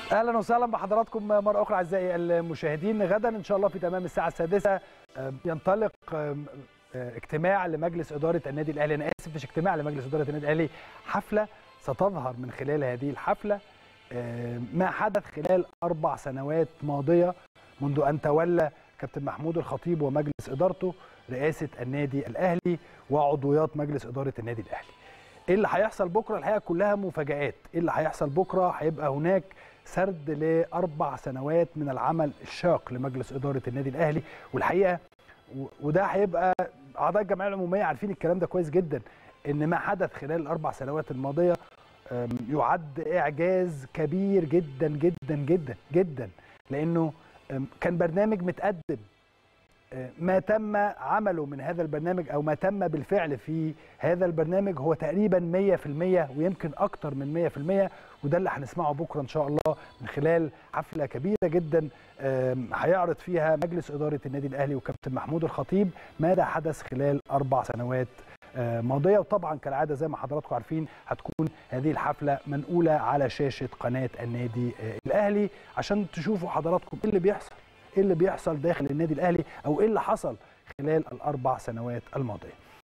اهلا وسهلا بحضراتكم مره اخرى اعزائي المشاهدين. غدا ان شاء الله في تمام الساعه 6 ينطلق اجتماع لمجلس اداره النادي الاهلي. انا اسف، مش اجتماع لمجلس اداره النادي الاهلي، حفله ستظهر من خلال هذه الحفله ما حدث خلال 4 سنوات ماضيه منذ ان تولى كابتن محمود الخطيب ومجلس ادارته رئاسه النادي الاهلي وعضويات مجلس اداره النادي الاهلي. ايه اللي هيحصل بكره؟ الحقيقه كلها مفاجآت. ايه اللي هيحصل بكره؟ هيبقى هناك سرد ل4 سنوات من العمل الشاق لمجلس اداره النادي الاهلي، والحقيقه وده هيبقى اعضاء الجمعيه العموميه عارفين الكلام ده كويس جدا، ان ما حدث خلال ال4 سنوات الماضيه يعد اعجاز كبير جدا جدا جدا جدا، لانه كان برنامج متقدم. ما تم عمله من هذا البرنامج او ما تم بالفعل في هذا البرنامج هو تقريبا 100% ويمكن اكتر من 100%، وده اللي هنسمعه بكره ان شاء الله من خلال حفله كبيره جدا هيعرض فيها مجلس اداره النادي الاهلي وكابتن محمود الخطيب ماذا حدث خلال 4 سنوات ماضيه. وطبعا كالعاده زي ما حضراتكم عارفين هتكون هذه الحفله منقوله على شاشه قناه النادي الاهلي عشان تشوفوا حضراتكم ايه اللي بيحصل داخل النادي الاهلي او ايه اللي حصل خلال ال4 سنوات الماضيه.